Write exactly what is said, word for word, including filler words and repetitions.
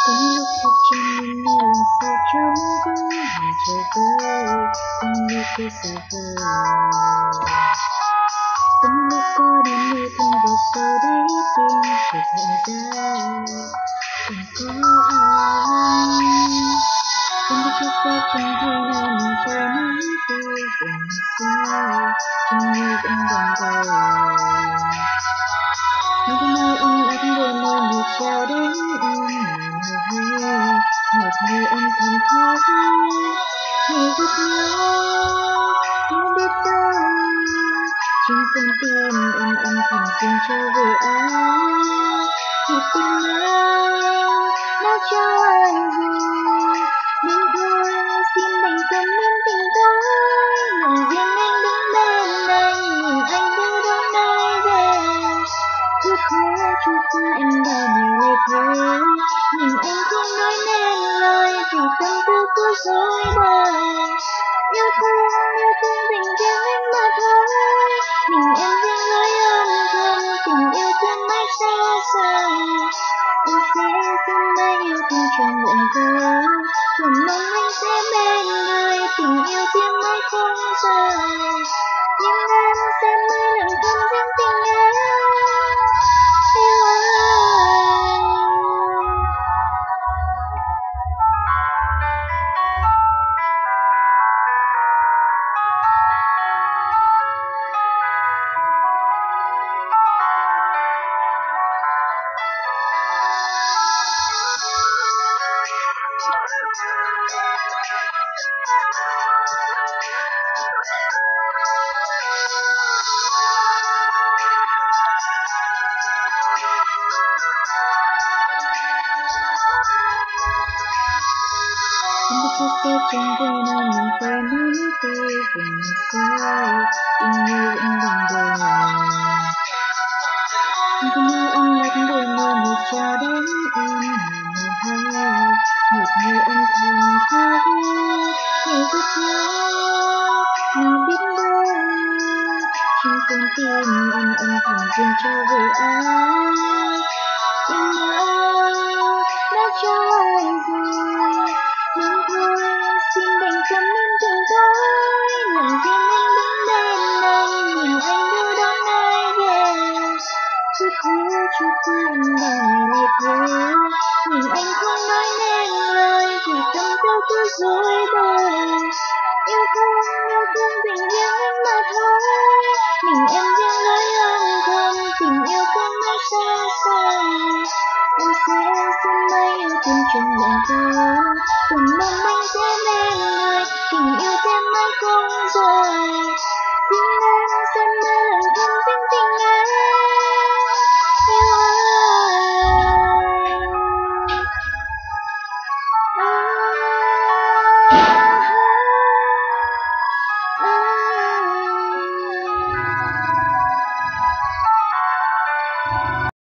Những lúc thật trên mình như lần sau chúng cũng hàng trời vơi, từng lúc kia xa vời. Từng lúc có đến nơi từng vào sau đấy tim chợt nhận ra chẳng có ai. Từng bước chiếc xe chẳng thấy nào mình chờ nắng tươi dần xa, chẳng như vẫn đang đầu. Những nơi ấm áp đôi môi người chào đến em ngày hay, một người âm thầm khóc, ngày gặp nhau không biết đâu. Trên con tim em âm thầm xin cho về ai, thì tình anh đã cho anh rồi. Nên thôi xin đành cầm nín tình tôi, lòng riêng anh đứng bên anh, nhìn anh đưa đón ai về. Cứ khó trôi qua em bao ngày lệ thế, nhìn anh không nói nên lời vì tâm tư cứ dối bời. Yêu thương yêu thương dành cho anh mà thôi, mình em riêng lối âm thầm, tình yêu thương mãi xa xăm. Anh sẽ xin mãi yêu thương trong mộng vỡ, và mong anh sẽ bên người, tình yêu thương mãi không rời. Nhưng em sẽ mãi lặng thầm riêng tình em yêu anh. Không biết chiếc xe chẳng về nào mình phải nắm tay dần xa, tình yêu vẫn đang đợi. Những nơi ấm áp đôi môi người chào đến em ngày hay, một người âm thầm khóc, ngày gặp nhau nào biết đâu. Trên con tim em âm thầm riêng cho về ai, tình anh đã cho anh rồi. Nên thôi xin đành cầm nín tình tôi, lòng riêng anh đứng bên anh, nhìn anh đưa đón ai về. Cứ khó trôi qua em bao ngày lệ thế, nhìn anh không nói nên lời vì tâm tư cứ dối bời. Yêu thương yêu thương dành riêng anh mà thôi, mình em riêng lối âm thầm, tình yêu thương mãi xa xăm. Em sẽ xin mãi yêu thương trong mộng vỡ, và mong anh sẽ bên người, tình yêu thêm mãi không rời. Xin anh sẽ mãi lặng thầm